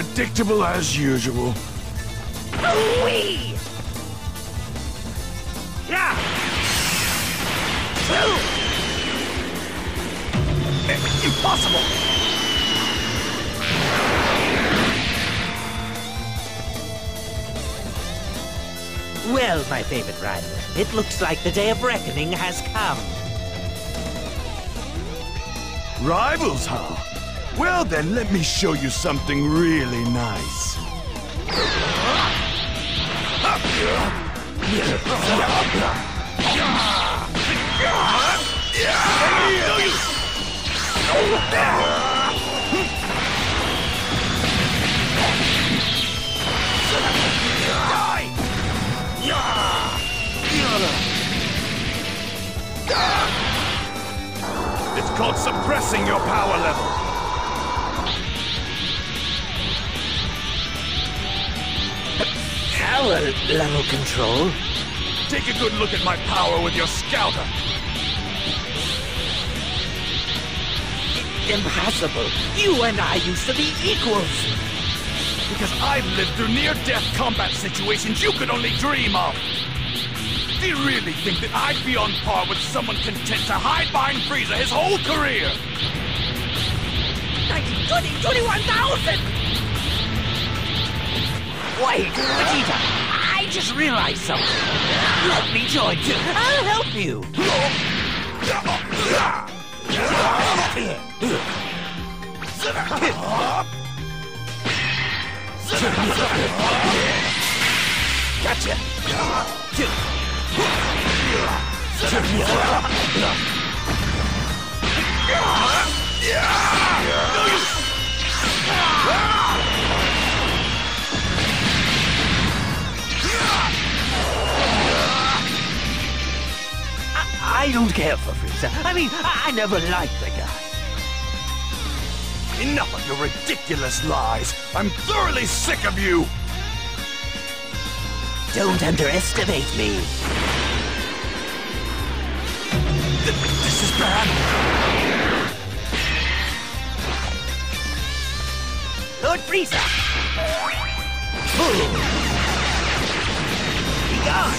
predictable as usual. Wee! Yeah! Impossible! Well, my favorite rival, it looks like the day of reckoning has come. Rivals, huh? Well then, let me show you something really nice. It's called suppressing your power level. Power level control? Take a good look at my power with your scouter. Impossible. You and I used to be equals. Because I've lived through near-death combat situations you could only dream of. Do you really think that I'd be on par with someone content to hide behind Frieza his whole career? 21,000! Wait, Vegeta, I just realized something. Let me join you. I'll help you. Gotcha. I don't care for Frieza. I mean, I never liked the guy. Enough of your ridiculous lies. I'm thoroughly sick of you. Don't underestimate me. This is bad. Lord Frieza! Be gone!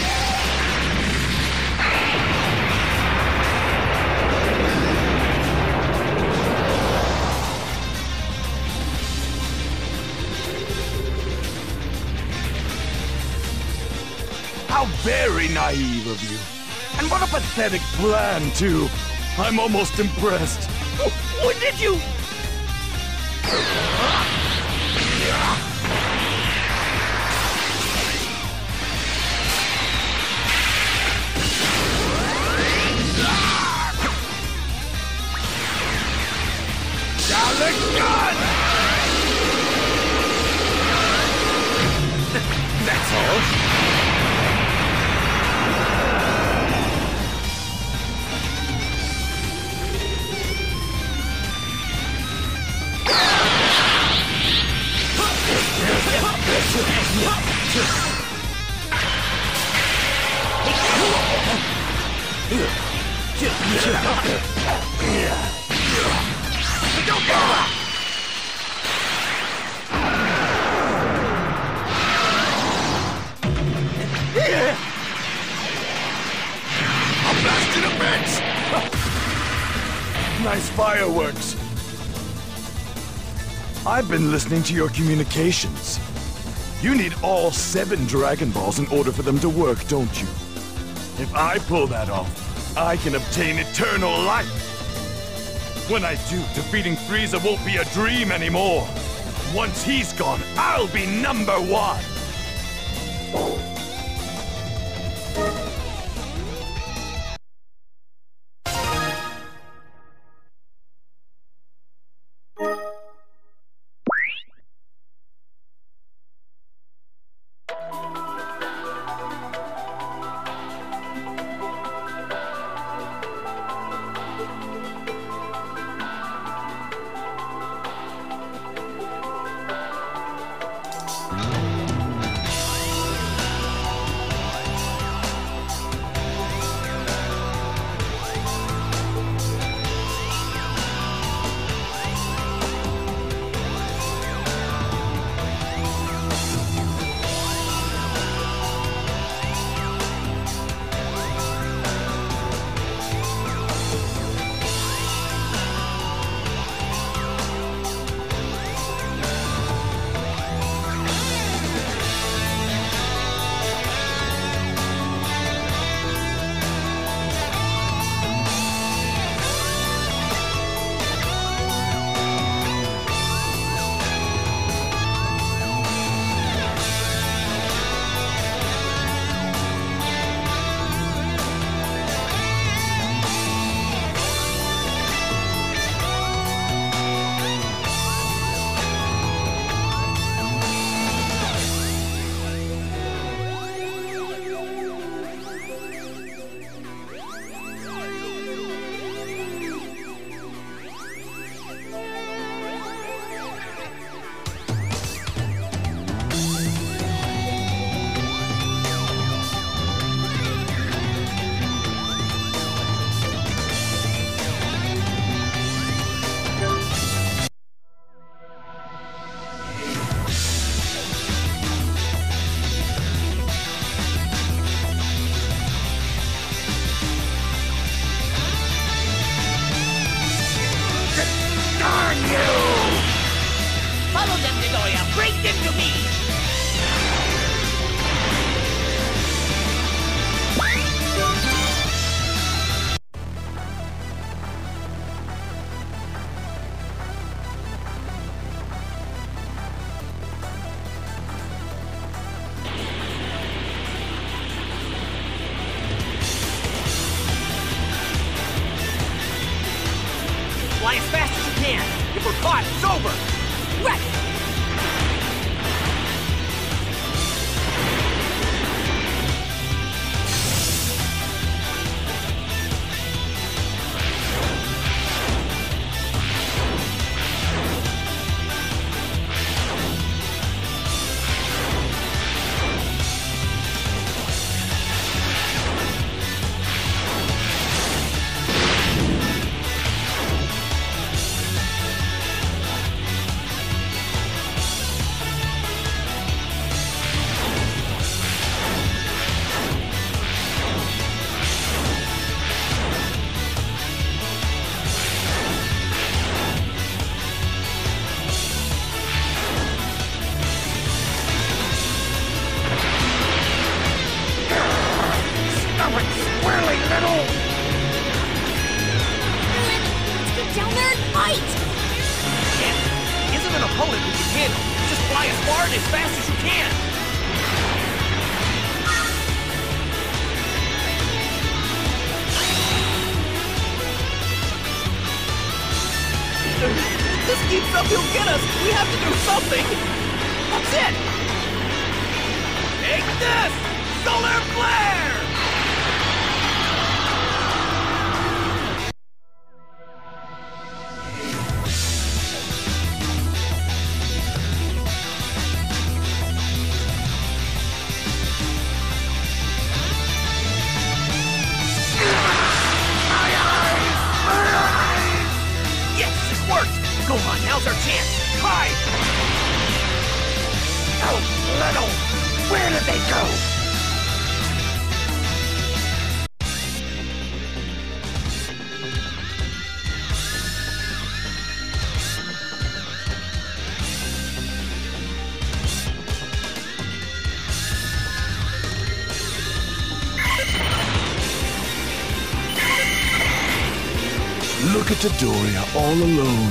How very naive of you. And what a pathetic plan, too. I'm almost impressed. When did you... That's all. Nice fireworks. I've been listening to your communications. You need all 7 Dragon Balls in order for them to work, don't you? If I pull that off, I can obtain eternal life. When I do, defeating Frieza won't be a dream anymore. Once he's gone, I'll be #1. Fly as fast as you can. If we're caught, it's over. Right. this keeps up, he'll get us! We have to do something! That's it! Take this! Solar Flare! Go on, now's our chance! Hide! Oh, Little! Where did they go? Look at Dodoria all alone.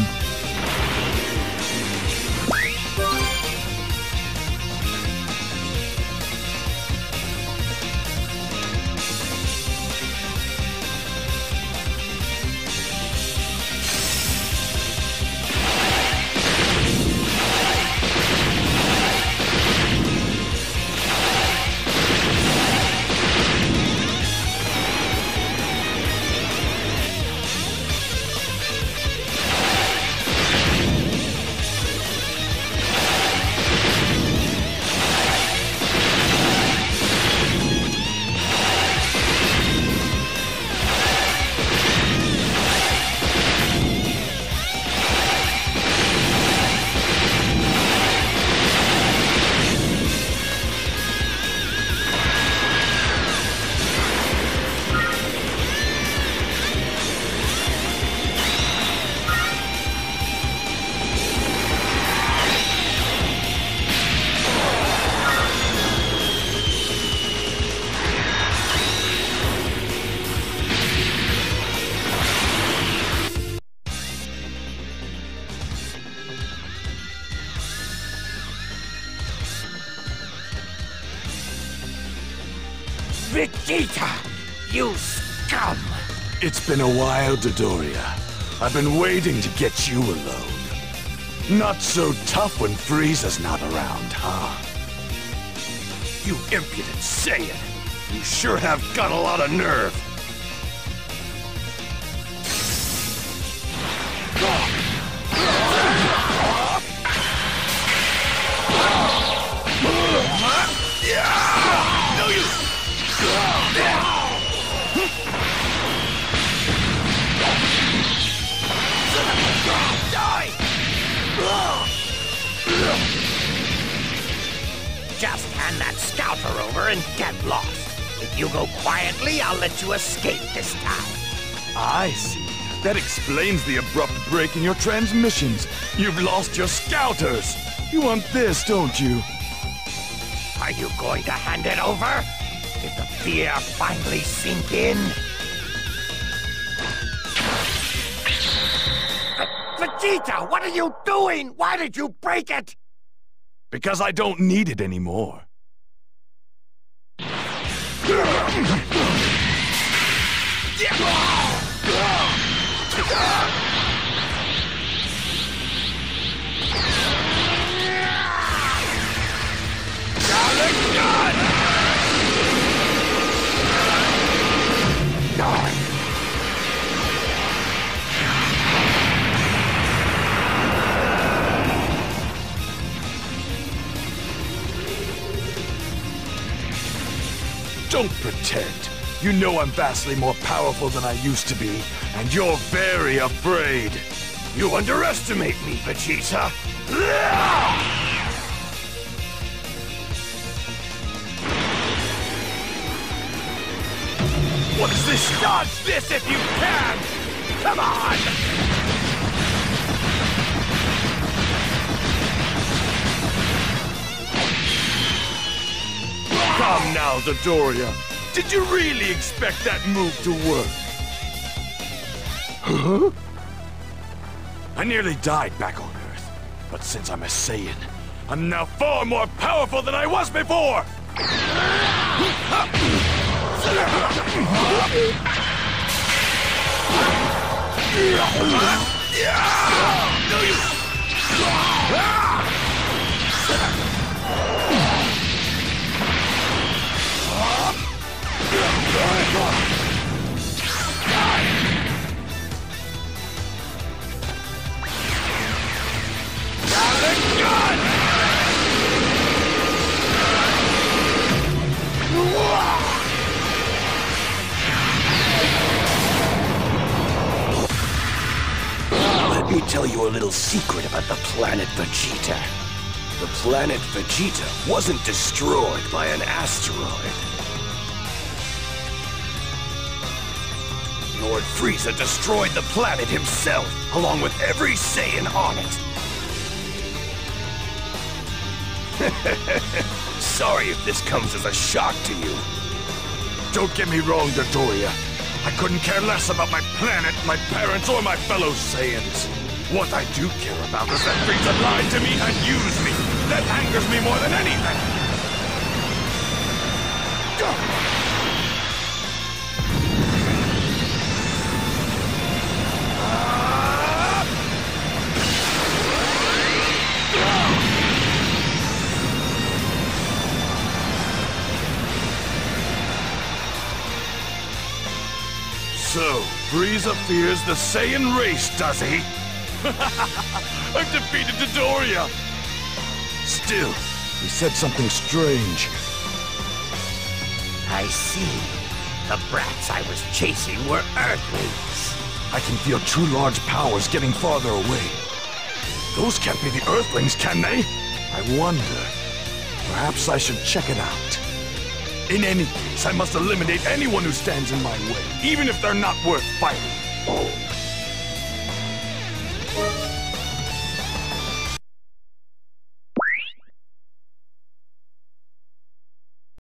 Vegeta! You scum! It's been a while, Dodoria. I've been waiting to get you alone. Not so tough when Frieza's not around, huh? You impudent Saiyan! You sure have got a lot of nerve! No, you... Die! Just hand that scouter over and get lost. If you go quietly, I'll let you escape this time. I see. That explains the abrupt break in your transmissions. You've lost your scouters. You want this, don't you? Are you going to hand it over? Did the fear finally sink in? Vegeta, what are you doing? Why did you break it? Because I don't need it anymore. Don't pretend. You know I'm vastly more powerful than I used to be, and you're very afraid. You underestimate me, Vegeta. What is this? Dodge this if you can! Come on! Come now, Dodoria. Did you really expect that move to work? Huh? I nearly died back on Earth, but since I'm a Saiyan, I'm now far more powerful than I was before! Let me tell you a little secret about the planet Vegeta. The planet Vegeta wasn't destroyed by an asteroid. Lord Frieza destroyed the planet himself, along with every Saiyan on it. Sorry if this comes as a shock to you. Don't get me wrong, Dodoria. I couldn't care less about my planet, my parents, or my fellow Saiyans. What I do care about is that Frieza lied to me and used me. That angers me more than anything. So, Frieza fears the Saiyan race, does he? I've defeated Dodoria! Still, he said something strange. I see. The brats I was chasing were Earthlings. I can feel two large powers getting farther away. Those can't be the Earthlings, can they? I wonder. Perhaps I should check it out. In any case, I must eliminate anyone who stands in my way, even if they're not worth fighting.